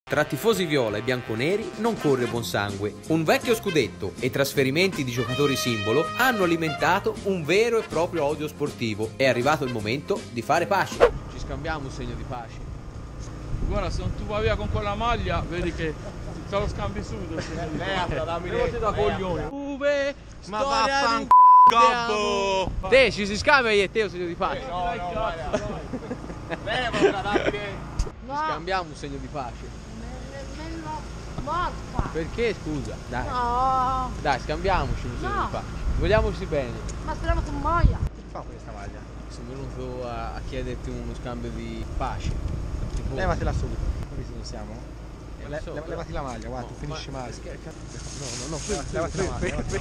Tra tifosi viola e bianconeri non corre buon sangue. Un vecchio scudetto e trasferimenti di giocatori simbolo hanno alimentato un vero e proprio odio sportivo. È arrivato il momento di fare pace. Ci scambiamo un segno di pace. Guarda, se non tu vai via con quella maglia, vedi che te lo scambi subito. Da coglione. Uve, Ma storia di Gobbo! Te, ci si scambia io e te un segno di pace. Ci scambiamo un segno di pace. Morta! Perché scusa? Dai. No! Dai, scambiamoci un segno No. di pace. Vogliamoci bene. Ma speriamo che muoia! Che fa questa maglia? Sono venuto a chiederti uno scambio di pace. Tipo... Levatela subito. Così non siamo? so, Levati la maglia, guarda, tu finisci male. No, Levati la maglia.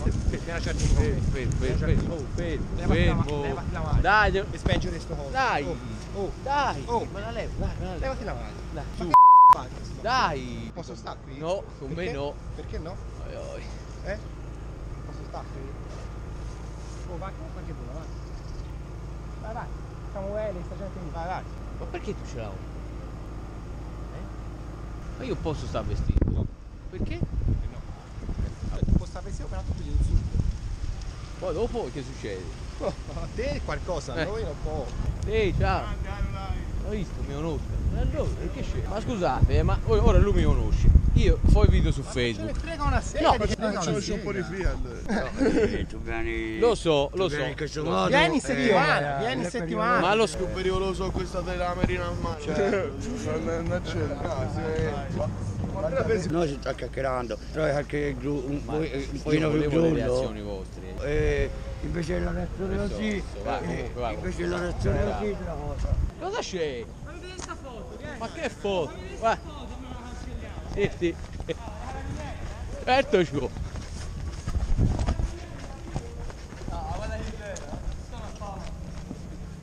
fermo. Levati la maglia. Dai, E spingi questo coso. dai, Oh, dai, Oh. me la levo, dai, me la levo. levati la maglia. Dai, Ma su. che fai questo? Dai. Posso stare qui? No, con me Perché? no. Perché no? Oi, oi. Posso stare qui? Oh, vai anche tu, vai. Vai. Samuele, sta gente lì, vai. Ma perché tu ce l'hai? Ma io posso stare vestito? No. Perché? No. Tu puoi stare vestito, però tu ti insulti. Poi dopo che succede? Oh, a te qualcosa, a noi non può. Ehi, ciao. Hai visto? Mi conosco. Allora, perché scemo? Ma scusate, ma ora lui mi conosce. Io fai video su Ce ne Facebook. frega una serie. No, c'è un po' di Lo so. Vieni settimana, vieni settimana. Ma lo Più pericoloso questa della Marina al mare. Non c'è il caso. Noi si sta chiacchierando, però anche un io pochino più volevo le giullo. reazioni vostre. Invece la reazione così, Vai, comunque, vai. invece la reazione così è una cosa. Cosa c'è? Ma che foto? Guarda. Sì. Certo, ciò.